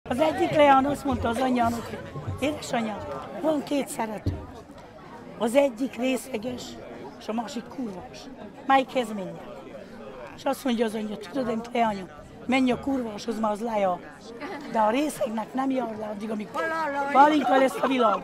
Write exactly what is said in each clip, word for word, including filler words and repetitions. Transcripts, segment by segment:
Az egyik leány azt mondta az anyjának, hogy édesanyám, van két szerető. Az egyik részeges, és a másik kurvas. Melyikhez menjek? És azt mondja az anyja, tudod, én leányom, menj a kurvashoz, már az lejár. De a részegnek nem jár le addig, amíg Pálinka lesz a világ.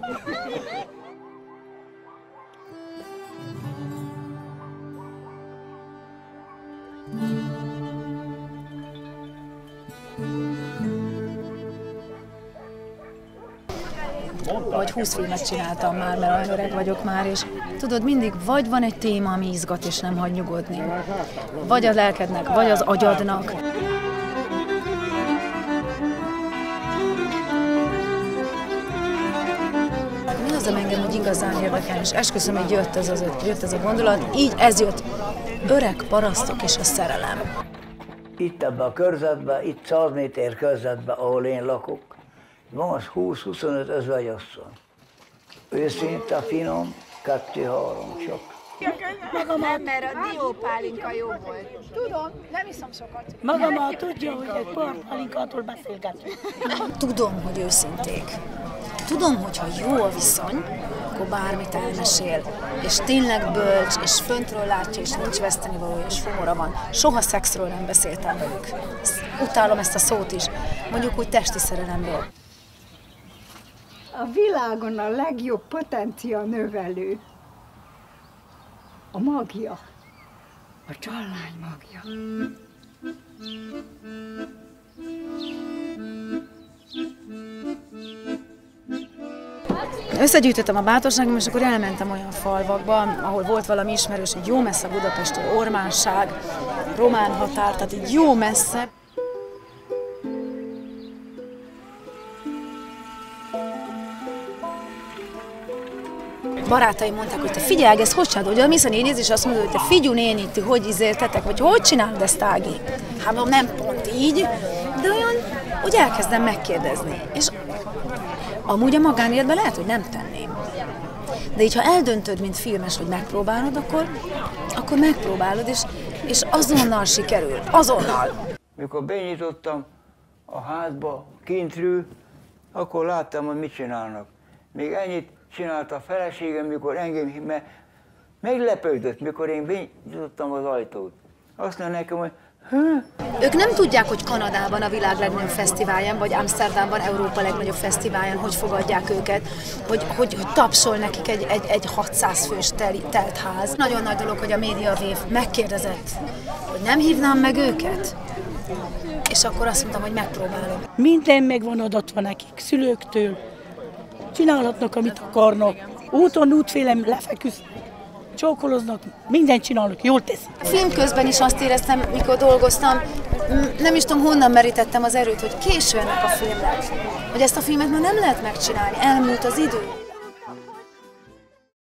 Vagy húsz filmet csináltam már, mert olyan öreg vagyok már, és tudod, mindig vagy van egy téma, ami izgat és nem hagy nyugodni. Vagy a lelkednek, vagy az agyadnak. Mi az, ami engem úgy igazán érdekel, és esküszöm, hogy jött ez, az, jött ez a gondolat, így ez jött. Öreg parasztok és a szerelem. Itt ebben a körzetben, itt száz méter körzetben, ahol én lakok, van húsz-huszonöt özvegyasszony. Őszinte, finom, kettő-három csak. Nem, mert a diópálinka jó volt. Tudom, nem iszom sokat. Maga már tudja, hogy egy porpálinkától beszélgetünk. Tudom, hogy őszinték. Tudom, hogy ha jó a viszony, akkor bármit elmesél, és tényleg bölcs, és föntről látja, és nincs vesztenivalója, és humora van. Soha szexről nem beszéltem velük. Utálom ezt a szót is. Mondjuk úgy testi szerelemről. A világon a legjobb potencia növelő a magja, a csallány magja. Összegyűjtöttem a bátorságom, és akkor elmentem olyan falvakba, ahol volt valami ismerős, egy jó messze Budapestről, Ormánság, román határ, tehát így jó messze. Barátaim mondták, hogy te figyelj, ezt hogy csinálod, hogy mész a néniz, és azt mondod, hogy te figyú néni, ti hogy izéltetek, vagy hogy csinálod ezt, Ági? Hát mondom, nem pont így, de olyan, hogy elkezdem megkérdezni. És amúgy a magánéletben lehet, hogy nem tenném. De így, ha eldöntöd, mint filmes, hogy megpróbálod, akkor, akkor megpróbálod, és, és azonnal sikerül, azonnal. Mikor benyitottam a házba kintről, akkor láttam, hogy mit csinálnak. Még ennyit csinálta a feleségem, mikor engem me meglepődött, mikor én benyitottam az ajtót. Azt mondja nekem, hogy Hő? Ők nem tudják, hogy Kanadában a világ legnagyobb fesztiválján, vagy Amsterdamban Európa legnagyobb fesztiválján, hogy fogadják őket, hogy, hogy, hogy tapsol nekik egy, egy, egy hatszáz fős teli, telt ház. Nagyon nagy dolog, hogy a Média Wave megkérdezett, hogy nem hívnám meg őket. És akkor azt mondtam, hogy megpróbálom. Minden meg van adatva nekik, szülőktől. Csinálhatnak, amit akarnak. Úton, útfélem lefeküsznek. Csókoloznak, mindent csinálnak, jól teszik. A film közben is azt éreztem, mikor dolgoztam, nem is tudom, honnan merítettem az erőt, hogy késő ennek a filmnek. Hogy ezt a filmet már nem lehet megcsinálni, elmúlt az idő.